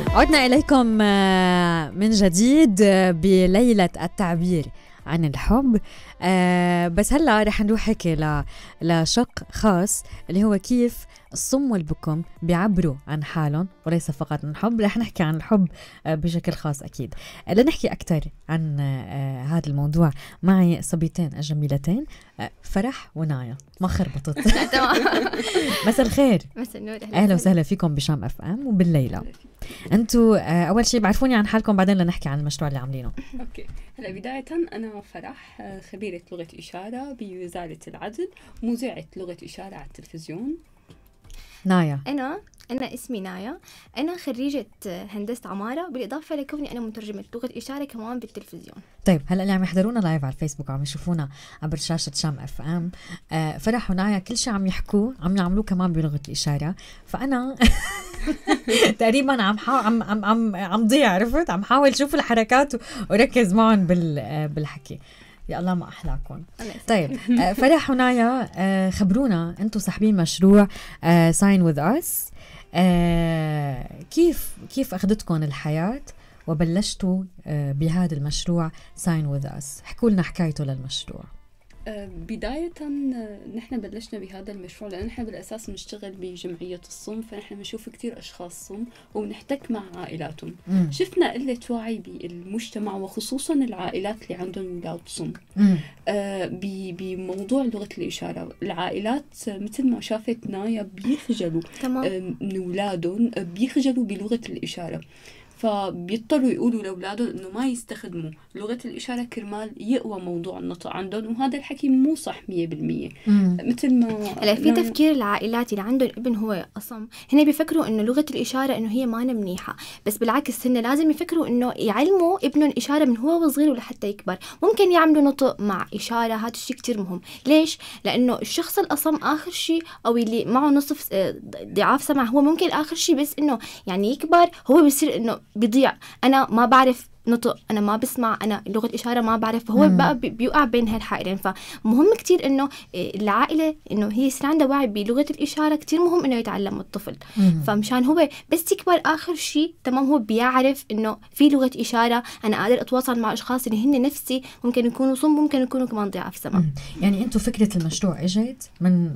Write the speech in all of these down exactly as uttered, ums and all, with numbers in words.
عدنا إليكم آه، من جديد آه، بليلة التعبير عن الحب. آه بس هلا رح نروح هيك ل- لشق خاص اللي هو كيف الصم والبكم بيعبروا عن حالهم وليس فقط عن الحب. رح نحكي عن الحب آه بشكل خاص أكيد. آه لنحكي أكثر عن آه هذا الموضوع معي صبيتين الجميلتين آه فرح ونايا. ما خربطت. مساء الخير. مساء النور. أهلا وسهلا فيكم بشام اف ام وبالليلة. انتوا آه اول شيء بعرفوني عن حالكم بعدين لنحكي عن المشروع اللي عاملينه. اوكي هلا بداية انا فرح خبيرة لغة إشارة بوزارة العدل، مذيعة لغة إشارة على التلفزيون. نايا. أنا أنا اسمي نايا، أنا خريجة هندسة عمارة، بالإضافة لكوني أنا مترجمة لغة إشارة كمان بالتلفزيون. طيب هلا اللي عم يحضرونا لايف على الفيسبوك وعم يشوفونا عبر شاشة شام اف ام آه فرح ونايا كل شيء عم يحكوه عم يعملوه كمان بلغة الإشارة. فأنا تقريبا عم حاول عم عم عم عم ضيع، عرفت؟ عم حاول شوف الحركات وركز معهم بال آه بالحكي. يا الله ما أحلاكم. طيب آه فرح ونايا آه خبرونا انتم صاحبين مشروع آه Sign with us. آه كيف كيف أخذتكم الحياة وبلشتوا آه بهذا المشروع Sign with us؟ حكوا لنا حكايته للمشروع. بداية نحن بلشنا بهذا المشروع لأن نحن بالأساس نشتغل بجمعية الصم، فنحن بنشوف كتير أشخاص صم ونحتك مع عائلاتهم. مم. شفنا قلة وعي بالمجتمع وخصوصا العائلات اللي عندهم أولاد صم آه بموضوع لغة الإشارة. العائلات مثل ما شافت نايا بيخجلوا آه من أولادهم، بيخجلوا بلغة الإشارة، فبيضطروا يقولوا لأولادهم إنه ما يستخدموا لغة الإشارة كرمال يقوى موضوع النطق عندهم، وهذا الحكي مو صح مية بالمية. مثل ما هلا في تفكير العائلات اللي عندهم ابن هو أصم، هنا بيفكروا إنه لغة الإشارة إنه هي ما منيحة، بس بالعكس هن لازم يفكروا إنه يعلموا ابنهم إشارة من هو وصغير ولحتى يكبر. ممكن يعملوا نطق مع إشارة، هذا الشيء كتير مهم. ليش؟ لأنه الشخص الأصم آخر شيء أو اللي معه نصف ضعاف سمع هو ممكن آخر شيء بس إنه يعني يكبر هو بيصير إنه بيضيع. أنا ما بعرف نطق، أنا ما بسمع، أنا لغة إشارة ما بعرف، فهو بقى بيوقع بين هالحائرين. فمهم كتير إنه العائلة إنه هي يصير عندها وعي بلغة الإشارة، كتير مهم إنه يتعلم الطفل. مم. فمشان هو بس يكبر آخر شيء تمام هو بيعرف إنه في لغة إشارة، أنا قادر أتواصل مع أشخاص اللي هن نفسي، ممكن يكونوا صم، ممكن يكونوا كمان ضعاف سمع. يعني أنتوا فكرة المشروع إجت من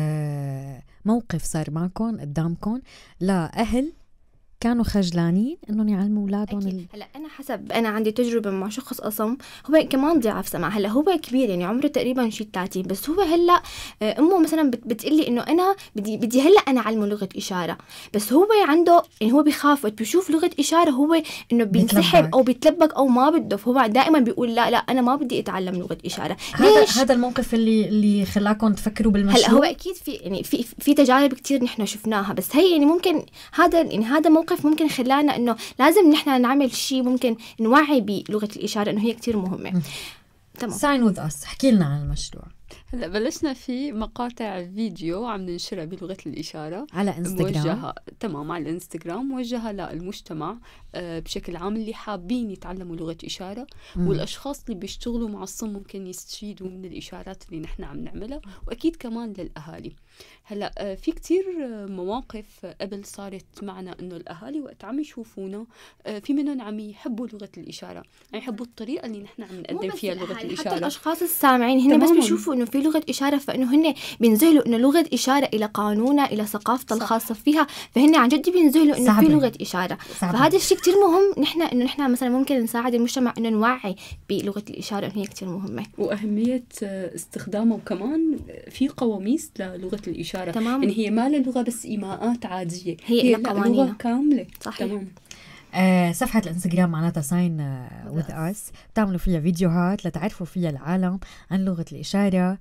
آه موقف صار معكم قدامكم لأهل كانوا خجلانين انهم يعلموا اولادهم ال... هلا انا حسب انا عندي تجربه مع شخص اصم هو كمان ضعاف سمع. هلا هو كبير يعني عمره تقريبا شي ثلاثين، بس هو هلا امه مثلا بت... بتقلي انه انا بدي بدي هلا انا اعلمه لغه اشاره، بس هو عنده يعني هو بيخاف بيشوف لغه اشاره هو انه بينسحب او بيتلبك او ما بده، فهو دائما بيقول لا لا انا ما بدي اتعلم لغه اشاره. هذا هذا الموقف اللي اللي خلاكم تفكروا بالمشروع. هلا هو اكيد في يعني في في تجارب كتير نحن شفناها، بس هي يعني ممكن هذا يعني هذا موقف ممكن خلانا انه لازم نحن نعمل شيء ممكن نوعي بلغة الإشارة انه هي كتير مهمة. تمام. Sign with us، احكي لنا عن المشروع. هلا بلشنا في مقاطع فيديو عم ننشرها بلغة الإشارة على انستغرام. موجهة تمام على الانستغرام، موجهة للمجتمع بشكل عام اللي حابين يتعلموا لغة إشارة. مم. والأشخاص اللي بيشتغلوا مع الصم ممكن يستفيدوا من الإشارات اللي نحن عم نعملها، وأكيد كمان للأهالي. هلا في كتير مواقف قبل صارت معنا إنه الأهالي وقت عم يشوفونا في منهم عم يحبوا لغة الإشارة، عم يحبوا الطريقة اللي نحن عم نقدم فيها لغة الإشارة. حتى الأشخاص السامعين هن بس بيشوفوا إنه في لغة إشارة فإنه هن بينزلوا إنه لغة إشارة إلى قانونها إلى ثقافة الخاصة فيها، فهن عن جد بينزلوا إنه في لغة إشارة. صعبة. فهذا الشيء كتير مهم نحن إنه نحن مثلا ممكن نساعد المجتمع إنه نوعي بلغة الإشارة إنه هي كتير مهمة وأهمية استخدامه. وكمان في قواميس للغة الإشارة. تمام. يعني هي ما لغة بس إيماءات عادية، هي, هي لغة كاملة. صحيح. تمام. آه صفحة الانستغرام معناتها Sign with us، بتعملوا فيها فيديوهات لتعرفوا فيها العالم عن لغة الإشارة.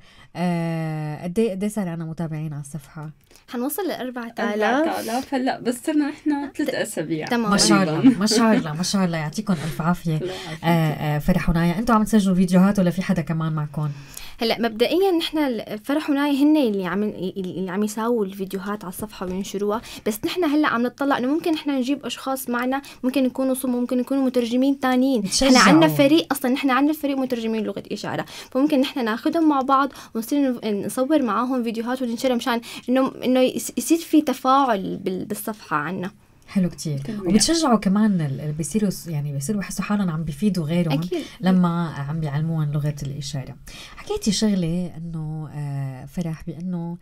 آه قد ايه قد ايه صار عنا متابعين على الصفحة؟ حنوصل لأربعة آلاف هلا، بس صرنا احنا ثلاث أسابيع. ما شاء الله ما شاء الله ما شاء الله، يعطيكم ألف عافية. آه آه فرح ونايا، أنتوا عم تسجلوا فيديوهات ولا في حدا كمان معكم؟ هلا مبدئيا نحن فرح ونايا هن اللي عم اللي عم يساووا الفيديوهات على الصفحه وينشروها، بس نحن هلا عم نطلع انه ممكن نحن نجيب اشخاص معنا، ممكن يكونوا صم، ممكن يكونوا مترجمين ثانيين. نحن عندنا فريق اصلا، نحن عندنا فريق مترجمين لغه اشاره، فممكن نحن ناخذهم مع بعض ونصير نصور معاهم فيديوهات وننشرها مشان انه انه يصير في تفاعل بالصفحه عنا. حلو كتير. وبتشجعوا كمان اللي بيصيروا يعني بيصيروا يحسوا حالهم عم بيفيدوا غيرهم أكيد. لما عم بيعلموهم لغة الإشارة. حكيتي شغلة إنه آه فرح بأنه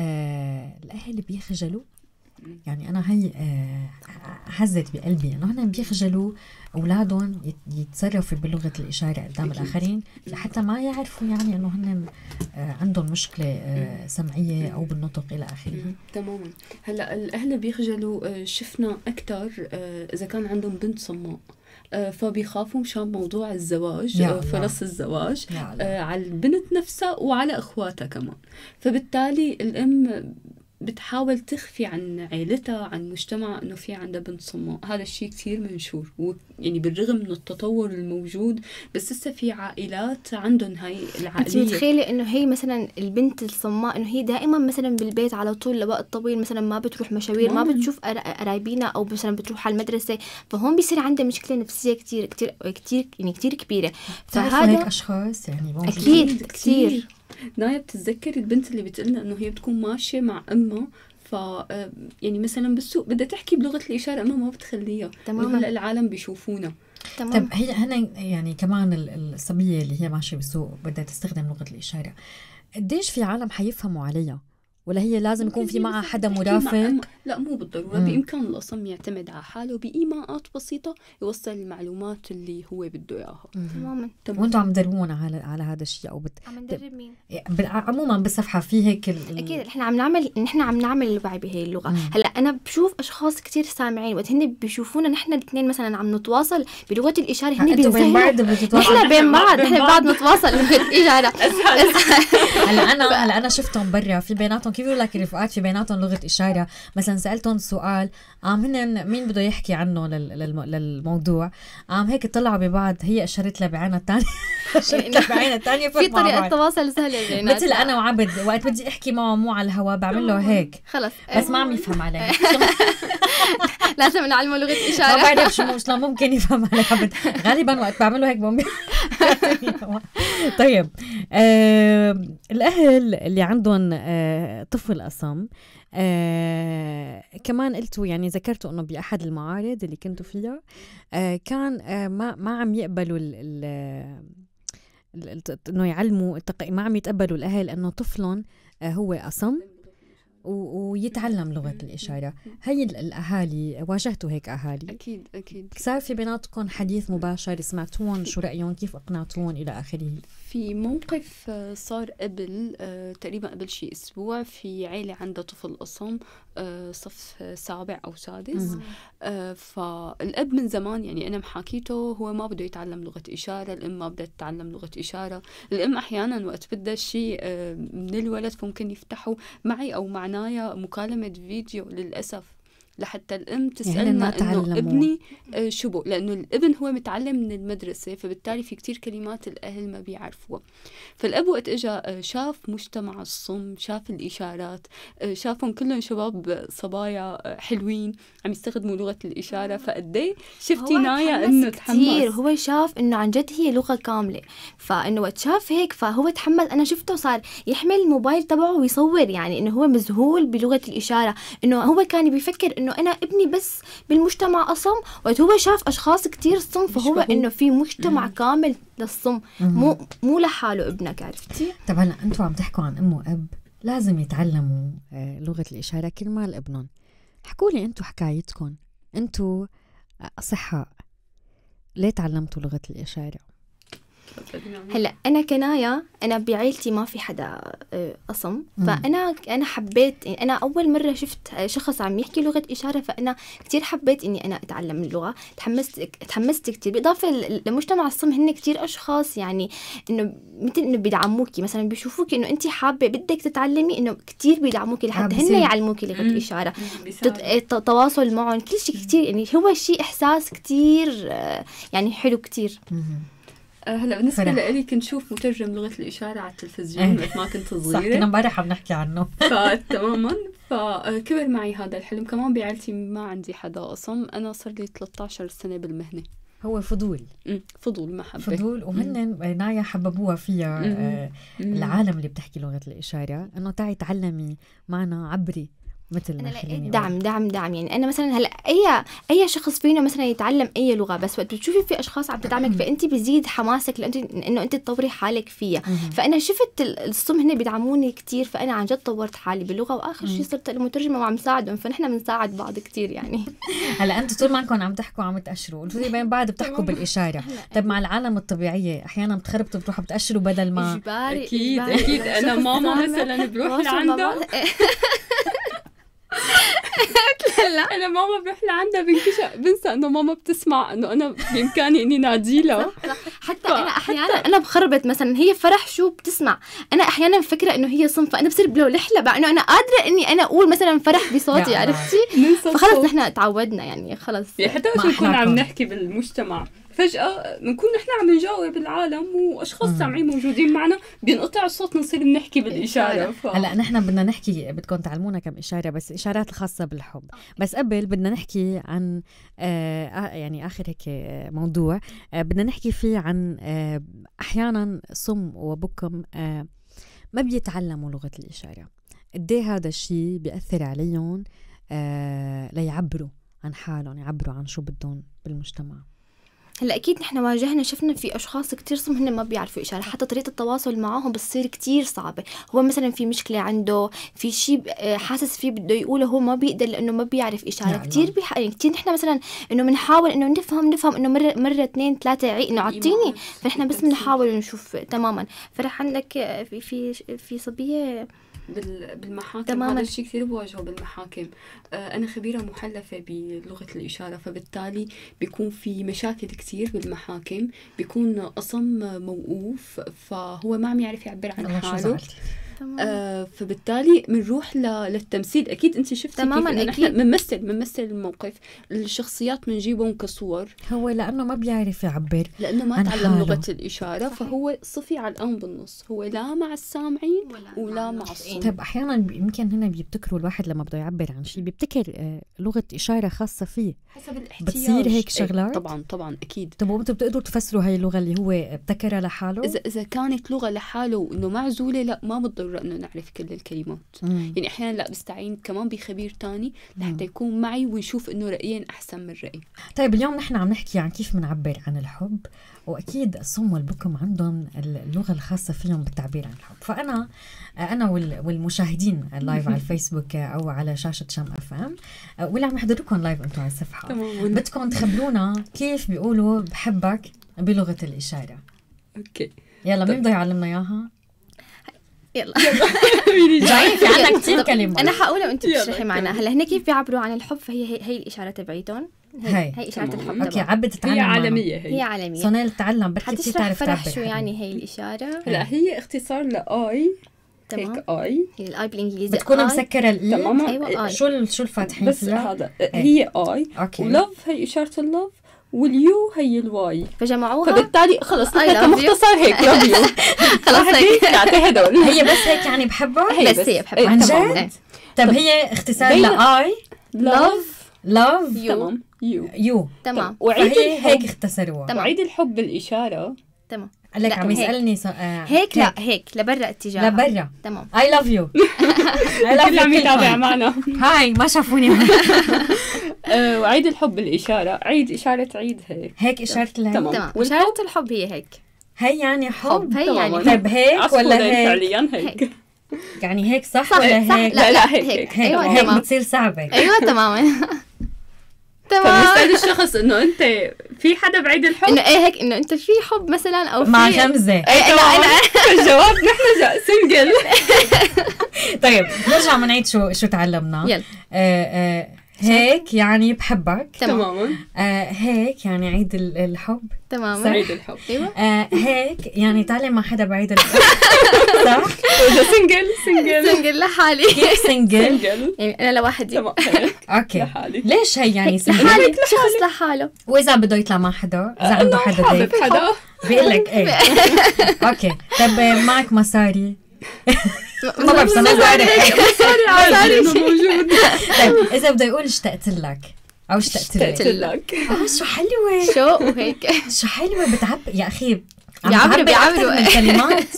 آه الأهل بيخجلوا، يعني أنا هي آه حزت بقلبي إنه هن بيخجلوا أولادهم يتصرفوا بلغة الإشارة قدام الآخرين لحتى ما يعرفوا يعني إنه هن آه عندهم مشكلة آه سمعية أو بالنطق إلى آخره. تماما. هلا الأهل بيخجلوا آه شفنا أكتر آه إذا كان عندهم بنت صماء آه فبيخافوا مشان موضوع الزواج آه فرص الزواج آه على البنت نفسها وعلى أخواتها كمان. فبالتالي الأم بتحاول تخفي عن عائلتها عن مجتمع انه في عندها بنت صماء. هذا الشيء كثير منشور، يعني بالرغم من التطور الموجود بس لسه في عائلات عندهم هاي العقليه. انت متخيله انه هي مثلا البنت الصماء انه هي دائما مثلا بالبيت على طول لوقت طويل، مثلا ما بتروح مشاوير، ما بتشوف قرايبينا او مثلا بتروح على المدرسه، فهون بيصير عندها مشكله نفسيه كثير كثير كثير يعني كثير كبيره. فهذا هيك اشخاص يعني اكيد كثير. نايا بتتذكر البنت اللي بتقلنا انه هي بتكون ماشيه مع امها ف يعني مثلا بالسوق بدها تحكي بلغه الاشاره، امها ما بتخليها، تماما هلا العالم بيشوفونا. طب هي هنا يعني كمان الصبيه اللي هي ماشيه بالسوق بدها تستخدم لغه الاشاره، قديش في عالم حيفهموا عليها؟ ولا هي لازم يكون في معها حدا مرافق؟ لا مو بالضرورة. بإمكان الأصم يعتمد على حاله بإيماءات بسيطة يوصل المعلومات اللي هو بده إياها. تماما. وانتوا عم تدربونا على على هذا الشيء او بت... عم ندرب مين؟ عموما بالصفحة في هيك ال... أكيد إحنا عم نعمل نحن عم نعمل الوعي بهي اللغة. مم. هلا أنا بشوف أشخاص كتير سامعين وقت هن بيشوفونا نحن الاثنين مثلا عم نتواصل بلغة الإشارة، هن بينزهوا نحن بين بعض نحن بعض نتواصل بلغة الإشارة. هلا أنا هلا أنا شفتهم برا في بيناتهم كيف يقول لك الرفقات في بيناتهم لغة إشارة. مثلا سألتهم سؤال عم هن مين بده يحكي عنه للموضوع، عم هيك طلعوا ببعض، هي أشرت لها بعينها الثانية أشرت لها بعينها الثانية في طريقة تواصل سهلة بيناتنا. مثل أنا وعبد وقت بدي أحكي معه مو على الهواء بعمل له هيك خلص بس ما عم يفهم علي. لازم نعلمه لغة إشارة. ما بعرف شو شلون ممكن يفهم علي عبد، غالبا وقت بعمل له هيك بوم. طيب آه الأهل اللي عندهم آه طفل أصم آه كمان قلتوا يعني ذكرتوا انه باحد المعارض اللي كنتوا فيها آه كان آه ما ما عم يقبلوا ال ال انه يعلموا ما عم يتقبلوا الاهل انه طفلهم آه هو أصم ويتعلم لغة الإشارة. هي الأهالي واجهتوا هيك أهالي؟ أكيد أكيد. صار في بيناتكم حديث مباشر، سمعتوهم شو رأيهم، كيف أقنعتوهم إلى آخره؟ في موقف صار قبل تقريبا قبل شيء أسبوع في عائلة عندها طفل أصم صف سابع أو سادس. فالأب من زمان يعني أنا محاكيته هو ما بده يتعلم لغة إشارة، الأم ما بدها تتعلم لغة إشارة. الأم أحيانا وقت بدها شيء من الولد ممكن يفتحوا معي أو معنايا مكالمة فيديو للأسف لحتى الأم تسألنا يعني إنه ابني شو بو، لأنه الابن هو متعلم من المدرسة فبالتالي في كتير كلمات الأهل ما بيعرفوها. فالأب وقت إجا شاف مجتمع الصم، شاف الإشارات، شافهم كلهم شباب صبايا حلوين عم يستخدموا لغة الإشارة، فقدي شفتي نايا إنه تحمس كتير. هو شاف إنه عن جد هي لغة كاملة، فإنه وقت شاف هيك فهو تحمس. أنا شفته صار يحمل الموبايل تبعه ويصور، يعني إنه هو مذهول بلغة الإشارة، إنه هو كان بيفكر إنه أنا ابني بس بالمجتمع أصم، وقت هو شاف أشخاص كتير صم فهو إنه في مجتمع مم. كامل للصم، مو مو لحاله ابنك. عرفتي؟ طب هلا أنتوا عم تحكوا عن أم وأب لازم يتعلموا آه لغة الإشارة كرمال ابنهم. حكوا لي أنتوا حكايتكم، أنتوا أصحاء ليه تعلمتوا لغة الإشارة؟ هلا انا كنايا انا بعائلتي ما في حدا أصم، فانا انا حبيت، انا اول مره شفت شخص عم يحكي لغه اشاره فانا كتير حبيت اني انا اتعلم اللغه. تحمست تحمست كتير، بالاضافه لمجتمع الصم هن كتير اشخاص يعني انه مثل انه بيدعموكي، مثلا بيشوفوكي انه انت حابه بدك تتعلمي انه كتير بيدعموكي لحتى هن يعلموكي لغه الاشاره، التواصل معهم كل شيء كتير، يعني هو شيء احساس كتير يعني حلو كتير. هلا بالنسبة لي كنت شوف مترجم لغة الإشارة على التلفزيون وقت ما كنت صغيرة. صح، كنا امبارح عم نحكي عنه. تماما. فكبر معي هذا الحلم. كمان بعائلتي ما عندي حدا أصم، أنا صار لي ثلاثة عشر سنة بالمهنة. هو فضول فضول محبة فضول وهن نايا حببوها فيها آه العالم اللي بتحكي لغة الإشارة، إنه تعي تعلمي معنا، عبري مثل أنا ما لقيت خليني دعم دعم دعم يعني أنا مثلا هلا أي أي شخص فينا مثلا يتعلم أي لغة، بس وقت بتشوفي في أشخاص عم تدعمك فأنت بيزيد حماسك لأنت إنه أنت تطوري حالك فيها. فأنا شفت الصم هن بيدعموني كتير، فأنا عن جد طورت حالي باللغة، وآخر شيء صرت المترجمة وعم ساعدهم، فنحن بنساعد بعض كتير يعني. هلا انتم طول ما انكم عم تحكوا عم تاشروا، قلتوا لي بين بعد بتحكوا بالاشاره. طيب مع العالم الطبيعيه احيانا بتخربطوا بتروحوا بتاشروا بدل ما إجباري اكيد إجباري. اكيد انا ماما مثلا بروح لعندها لا انا ماما بروح لعندها بنكشف بنسى انه ماما بتسمع انه انا بامكاني اني نادي لها. حتى انا احيانا انا بخربط مثلا هي فرح شو بتسمع، انا احيانا مفكره انه هي صنف، فانا بصير بلو لحله بقى انه انا قادره اني انا اقول مثلا فرح بصوتي، عرفتي؟ فخلص نحن تعودنا يعني خلص. حتى وقت نكون عم نحكي بالمجتمع فجأة بنكون نحن عم نجاوب العالم وأشخاص سامعين موجودين معنا، بينقطع الصوت نصير نحكي بالإشارة. ف... هلا نحن بدنا نحكي، بدكم تعلمونا كم إشارة، بس الإشارات الخاصة بالحب. بس قبل بدنا نحكي عن آه يعني آخر هيك موضوع آه بدنا نحكي فيه عن آه أحيانا صم وبكم آه ما بيتعلموا لغة الإشارة. قد ايه هذا الشيء بيأثر عليهم آه ليعبروا عن حالهم، يعبروا عن شو بدهم بالمجتمع. هلا اكيد نحن واجهنا شفنا في اشخاص كتير صم هن ما بيعرفوا اشاره، حتى طريقه التواصل معهم بتصير كتير صعبه. هو مثلا في مشكله عنده، في شيء حاسس فيه بده يقوله هو ما بيقدر لانه ما بيعرف اشاره. يعني كتير بيح... يعني كتير نحن مثلا انه بنحاول انه نفهم نفهم انه مره مره اثنين ثلاثه عي... انه اعطيني، فنحن بس بنحاول نشوف تماما. فرح عندك في في في صبيه بالمحاكم تماماً. هذا الشيء كثير بواجهه بالمحاكم. آه أنا خبيرة محلفة بلغة الإشارة، فبالتالي بيكون في مشاكل كثير بالمحاكم، بيكون أصم موقوف فهو ما عم يعرف يعبر عن حاله. آه فبالتالي بنروح للتمثيل. اكيد انت شفتي تماما كيف نحن بنمثل بنمثل الموقف، الشخصيات بنجيبهم كصور. هو لانه ما بيعرف يعبر، لانه ما تعلم لغه الاشاره، فهو صفي على الان بالنص، هو لا مع السامعين ولا, ولا مع الصوت. طيب احيانا يمكن هنا بيبتكروا الواحد لما بده يعبر عن شيء بيبتكر آه لغه اشاره خاصه فيه حسب الاحتياج. بتصير هيك شغلات. طبعا طبعا اكيد. طب وانتم بتقدروا تفسروا هاي اللغه اللي هو ابتكرها لحاله؟ اذا اذا كانت لغه لحاله وانه معزوله لا ما بضطر انه نعرف كل الكلمات. مم. يعني احيانا لا بستعين كمان بخبير تاني لحتى يكون معي ونشوف انه رايين احسن من رايي. طيب اليوم نحن عم نحكي عن كيف بنعبر عن الحب، واكيد الصم والبكم عندهم اللغه الخاصه فيهم بالتعبير عن الحب. فانا انا والمشاهدين اللايف على الفيسبوك او على شاشه شام اف ام واللي عم يحضركم لايف انتم على الصفحه، بدكم تخبرونا كيف بيقولوا بحبك بلغه الاشاره. اوكي يلا مين بده يعلمنا اياها؟ يلا جاي في عنا كتير كلمات انا حقولها وانت بتشرحي معنا. هلا هن كيف بيعبروا عن الحب؟ فهي هي, هي الاشاره تبعيتهم، هي هي اشاره الحب. اوكي عبد تتعلم، هي عالميه، هي, هي عالميه. سونيل تتعلم بركي كثير تعرف تعبر. شو يعني هي الاشاره؟ لا هي اختصار لاي. تمام. هيك اي هي الاي بالانجليزي بتكون مسكره الاي. تمام. أيوة شو شو الفاتحين بس فيها؟ هذا هي اي. ولوف هي اشاره اللوف، واليو هي الواي، فجمعوها فبالتالي خلص نحن مختصر هيك لوف يو. خلص هيك هدول. هي بس هيك يعني بحبها. بس هي بحبها عن جد. طب هي اختصار لاي لوف لوف تمام يو يو تمام. وعيدي هيك اختصروها. وعيد الحب بالاشاره. تمام. لك عم يسالني سو... آه هيك لا هيك لبرا اتجاه لبرا. تمام. اي لاف يو. اي لاف يو. عم يتابع معنا. هاي ما شافوني. آه وعيد الحب بالاشاره، عيد اشاره عيد هيك هيك اشاره العيد. تمام. اشاره الحب هي هيك. هي يعني حب. هي يعني طيب هيك ولا هيك؟ فعليا هيك. يعني هيك صح, صح ولا هيك؟ لا لا هيك هيك. ايوه هيك بتصير صعبه. ايوه تماما. تمام. فبنسأل الشخص انه انت في حدا بعيد الحب؟ انه ايه هيك انه انت في حب مثلا او في مع غمزه. ايه لا انا الجواب نحن سنجل. طيب نرجع بنعيد شو شو تعلمنا. يلا. آه آه هيك يعني بحبك. تماما. آه هيك يعني عيد الحب. تماما. عيد الحب. ايوه. آه هيك يعني تعلم مع حدا بعيد الحب. صح؟ اذا سنجل سنجل سنجل لحالي. كيف سنجل؟ يعني انا لوحدي. تمام. اوكي. لحالي. ليش هي يعني لحالي؟ شخص لحاله. واذا بده يطلع مع حدا، اذا عنده حدا حابب حدا بيقول لك ايه. اوكي. طب معك مصاري؟ ما بعرف انا بعرف مصاري مصاري موجود. طيب اذا بده يقول اشتقت لك او اشتقت اشتقت لك. لك. اه شو حلوه. شو وهيك شو حلوه بتعب يا اخي. بيعبروا بيعبروا من كلمات.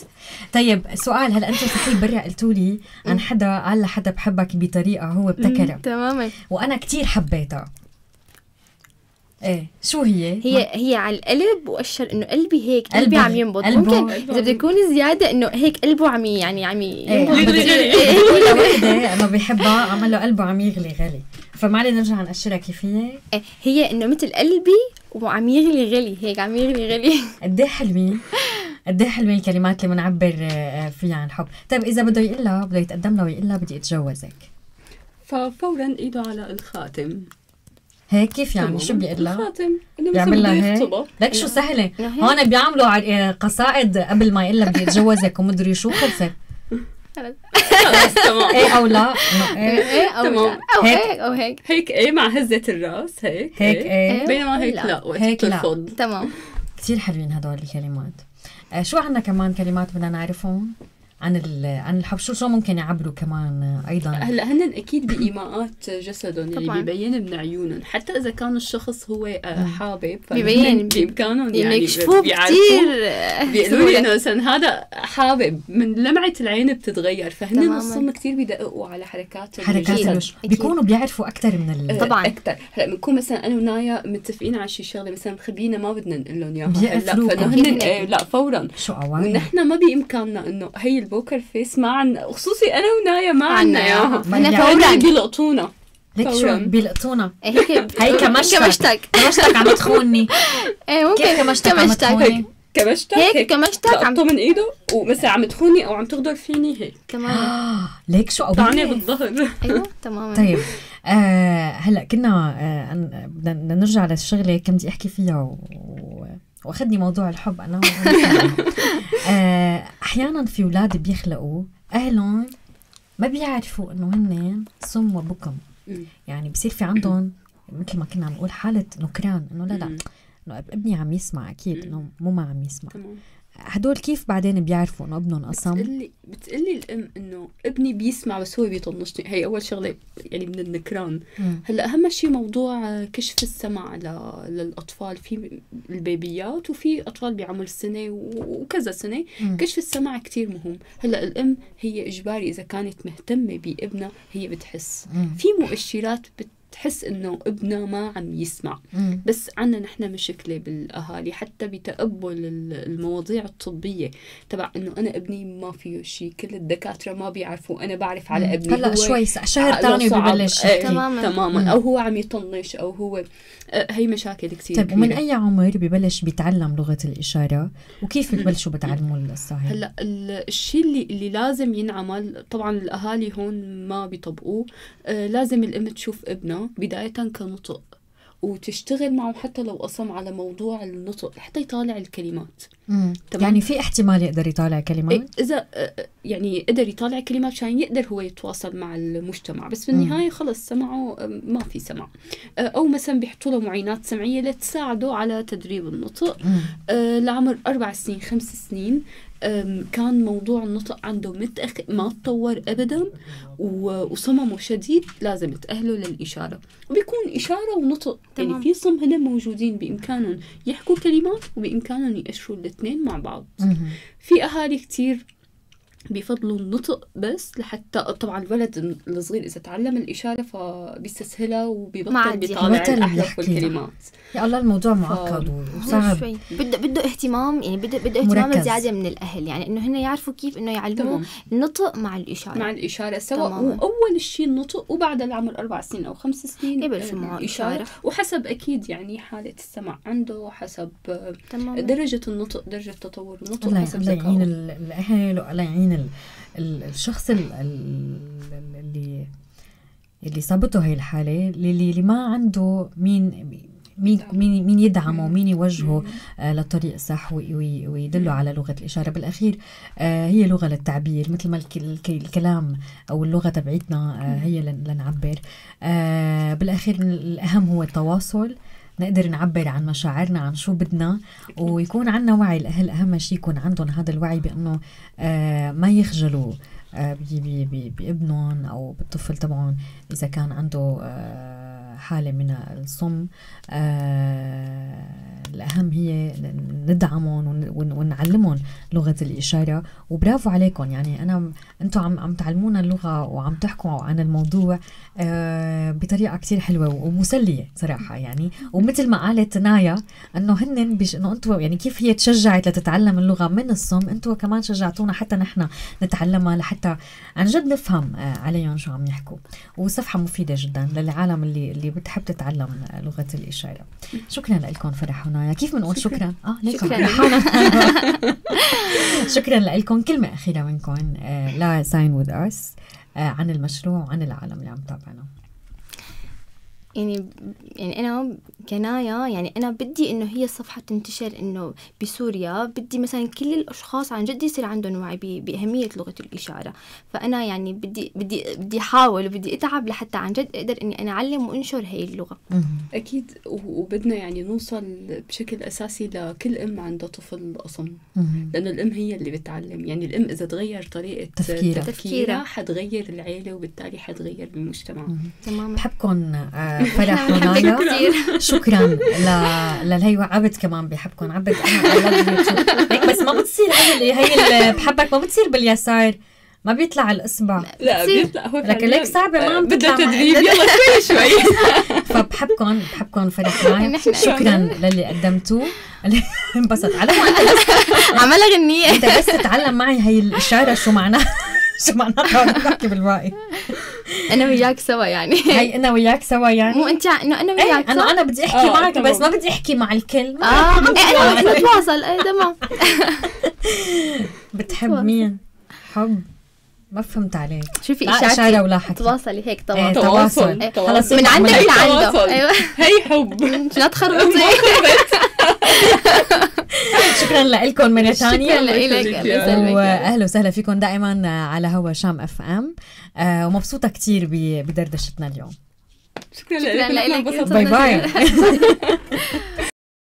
طيب سؤال، هلا انتم صحيح برا قلتوا لي عن حدا قال لحدا بحبك بطريقه هو ابتكرها تماما، وانا كتير حبيتها. ايه شو هي؟ هي هي على القلب واشر انه قلبي هيك، قلبي قلبه- عم ينبض. قلبه- ممكن اذا بده يكون زياده انه هيك قلبه عم ي- يعني عم ي- ايه ينبض. كل وحده انه بيحبها عمل له قلبه عم يغلي غلي، فمعلي نرجع نقشرها كيف هي. إيه، هي انه مثل قلبي وعم يغلي غلي، هيك عم يغلي غلي. قد ايه حلوين، قد ايه حلوين الكلمات اللي بنعبر آه، فيها عن الحب. طيب اذا بده يقول لها، بده يتقدم لها ويقول لها بدي اتجوزك، ففورا ايده على الخاتم. هيك كيف يعني؟ تمام. شو بيقول لها؟ الخاتم انه بيعمل مثلا لها بده هيك؟ يخطبها. لك شو سهله، إنه هيك. هون بيعملوا ع- آه، قصائد قبل ما يقول لها بدي اتجوزك ومدري شو، خلصت. خلاص تمام. ايه او لا، إنه ايه ايه او تمام. لا، او هيك. هيك او هيك. هيك ايه مع هزة الراس هيك هيك ايه. بينما هيك لا. لا وقت هيك لا. ترفض. تمام. كثير حلوين هدول الكلمات. آه شو عنا كمان كلمات بدنا نعرفهم عن عن الحب؟ شو شو ممكن يعبروا كمان آه ايضا؟ هلا هن اكيد بايماءات جسدهم اللي طبعاً. بيبين من عيونهم، حتى اذا كان الشخص هو آه، حابب فهن بيبين. بامكانهم يعني يعني يكشفوه بيعرفوا. كثير بيقولوا لي انه مثلا هذا حابب، من لمعه العين بتتغير، فهن تماماً. الصم كثير بيدققوا على حركات حركات الجسد. الوجه أكيد. بيكونوا بيعرفوا اكثر من ال... آه، طبعاً. اكثر. هلا بنكون مثلا انا ونايا متفقين على شي شغله مثلا مخبينا ما بدنا نقول لهم اياها، بيقفلوكم. هلا فانه هن إيه، لا فورا. شو قوانين؟ ونحن ما بامكاننا انه هي البوكر فيس ما عنا، خصوصي انا ونايا ما عنا اياها، ما هنا يعني فورا. فورا بيلقطونا. ليك شو فوراً. بيلقطونا. هيك هي كمشتك كمشتك. كمشتك عم تخوني. ايه ممكن كيف كمشتك عم كمشتك. تخوني؟ كمشتك هيك كمشتك عم لقطه من ايده ومثلا عم تخوني او عم تغدر فيني هيك تمام. آه ليك شو طعني قوية. بالظهر. ايوه تماما. طيب آه هلا كنا آه أن- بدنا نرجع للشغله كم بدي احكي فيها و... و... واخذني موضوع الحب انا آه احيانا في اولاد بيخلقوا اهلهم ما بيعرفوا انه هن صم وبكم، يعني بصير في عندهم مثل ما كنا عم نقول حاله نكران، انه لا لا انه ابني عم يسمع، اكيد انه مو ما عم يسمع. تمام. هدول كيف بعدين بيعرفوا انه ابنهم اصم؟ بتقلي بتقلي الام انه ابني بيسمع بس هو بيطنشني، هي اول شغله يعني من النكران. مم. هلا اهم شيء موضوع كشف السمع ل- للاطفال، في البيبيات وفي اطفال بعمر سنه وكذا سنه. مم. كشف السمع كتير مهم. هلا الام هي اجباري اذا كانت مهتمه بابنها هي بتحس مم. في مؤشرات بتحس انه ابنها ما عم يسمع. مم. بس عنا نحن مشكلة بالأهالي حتى بتقبل ال- المواضيع الطبية تبع إنه أنا ابني ما فيه شيء، كل الدكاترة ما بيعرفوا، أنا بعرف على ابني هلا هو شوي شهر عقله ثاني صعب. ببلش ايه يحكي. تماماً. تماما مم. أو هو عم يطنش أو هو آه، هي مشاكل كتير طيب ومن كبيرة. اي عمر ببلش بيتعلم لغه الاشاره وكيف بتبلشوا بتعلموا الصاحب؟ هلا ال- الشيء اللي اللي لازم ينعمل، طبعا الاهالي هون ما بيطبقوه. آه لازم الام تشوف ابنها بدايه كنطق وتشتغل معه حتى لو أصم على موضوع النطق حتى يطالع الكلمات. مم. تمام. يعني في احتمال يقدر يطالع إيه، كلمات؟ إذا آه، يعني قدر يطالع كلمات عشان يقدر هو يتواصل مع المجتمع، بس في مم. النهاية خلص سمعه آه، ما في سمع. آه، أو مثلا بيحطوا له معينات سمعية لتساعده على تدريب النطق. مم. آه، لعمر أربع سنين خمس سنين آم، كان موضوع النطق عنده متأخ ما تطور أبدا و- وصممه شديد، لازم تأهله للإشارة، وبيكون إشارة ونطق. تمام. يعني في صم هنا موجودين بإمكانهم يحكوا كلمات وبإمكانهم يأشروا الاثنين مع بعض. مم. في أهالي كتير بيفضلوا النطق بس لحتى طبعا الولد الصغير إذا تعلم الإشارة فبيستسهلها ما وبيبطل عاد بيطالع يبطل الأحرف يحكي. والكلمات. يا الله الموضوع ف- معقد هو وصعب. شوي بده بده اهتمام، يعني بده بده اهتمام مركز. زياده من الاهل، يعني انه هن يعرفوا كيف انه يعلموا تمام. النطق مع الاشاره. مع الإشارة سواء تماماً. وأول شيء النطق وبعد العمر أربع سنين أو خمس سنين يبلشوا آه، معه الإشارة، إشارة. وحسب أكيد يعني حالة السمع عنده، حسب آه، تمام. درجة النطق، درجة تطور النطق، الله حسب الله يعين ذكائه. ال- الاهل والله يعين ال- ال- الشخص ال- ال- اللي اللي صابته هي الحاله، اللي اللي ما عنده مين مين مين مين يدعمه ومين يوجهه آه للطريق الصح وي- وي- ويدله على لغه الاشاره. بالاخير آه هي لغه للتعبير، مثل ما الك- الك- الكلام او اللغه تبعتنا آه هي لن- لنعبر. آه بالاخير الاهم هو التواصل، نقدر نعبر عن مشاعرنا، عن شو بدنا، ويكون عندنا وعي. الأهل أهم شيء يكون عندهم هذا الوعي بأنه آه ما يخجلوا آه بي- بي- بي- بابنهم أو بالطفل تبعهم إذا كان عنده آه حالة من الصم. آه الأهم هي ندعمهم ون- ون- ونعلمهم نعلمهم لغة الإشارة. وبرافو عليكم، يعني أنا أنتوا عم عم تعلمونا اللغة وعم تحكوا عن الموضوع آه بطريقة كتير حلوة ومسلية صراحة يعني. ومثل ما قالت نايا إنه هن بيش إنه أنتوا يعني كيف هي تشجعت لتتعلم اللغة من الصم، أنتوا كمان شجعتونا حتى نحن نتعلمها لحتى عن جد نفهم آه عليهم شو عم يحكوا. وصفحة مفيدة جدا للعالم اللي اللي بتحب تتعلم لغة الإشارة. شكرا لكم فرح ونايا. كيف بنقول شكرا؟ شكرا. اه ليكم شكرا لكم. كلمة أخيرة منكم آه لا sign with us آه عن المشروع وعن العالم اللي عم تابعنا. يعني يعني أنا كنايا يعني أنا بدي إنه هي الصفحة تنتشر، إنه بسوريا بدي مثلا كل الأشخاص عن جد يصير عندهم وعي بأهمية لغة الإشارة. فأنا يعني بدي بدي بدي أحاول وبدي أتعب لحتى عن جد أقدر إني أنا أعلم وأنشر هاي اللغة. أكيد. وبدنا يعني نوصل بشكل أساسي لكل أم عندها طفل أصم، لأنه الأم هي اللي بتعلم. يعني الأم إذا تغير طريقة تفكيرها تفكيرها حتغير العيلة وبالتالي حتغير المجتمع. تمام. بحبكم فرح ونايا. شكرا ل للهيوة. عبد كمان بحبكم. عبد انا هيك بس ما بتصير هي هي بحبك ما بتصير باليسار، ما بيطلع الاصبع. لا بيطلع هو لك ليك صعبه ما بدها تدريب. يلا شوي شوي. فبحبكم بحبكم فرح ونايا. شكرا للي قدمتوه. انبسط على ما عملها غنية. انت بس تتعلم معي هي الاشاره شو معناها شو معناتها نحكي بالواقع. انا وياك سوا يعني. هي انا وياك سوا يعني مو انت انه انا وياك ايه انا انا بدي احكي آه معك طبعا. بس ما بدي احكي مع الكل. اه انا نتواصل. ايه تمام. بتحب مين؟ حب ما فهمت عليك. شوفي لا اشاره اشاره ولا حكي. تواصلي هيك ايه تواصل. تواصل. خلاص من عندك لعنده. ايوه هي حب. لا تخربطي. شكرا لكم مرة ثانية. شكرا لك. واهلا وسهلا فيكم دائما على هوا شام اف ام. ومبسوطة كتير بدردشتنا اليوم. شكرا لك. باي باي.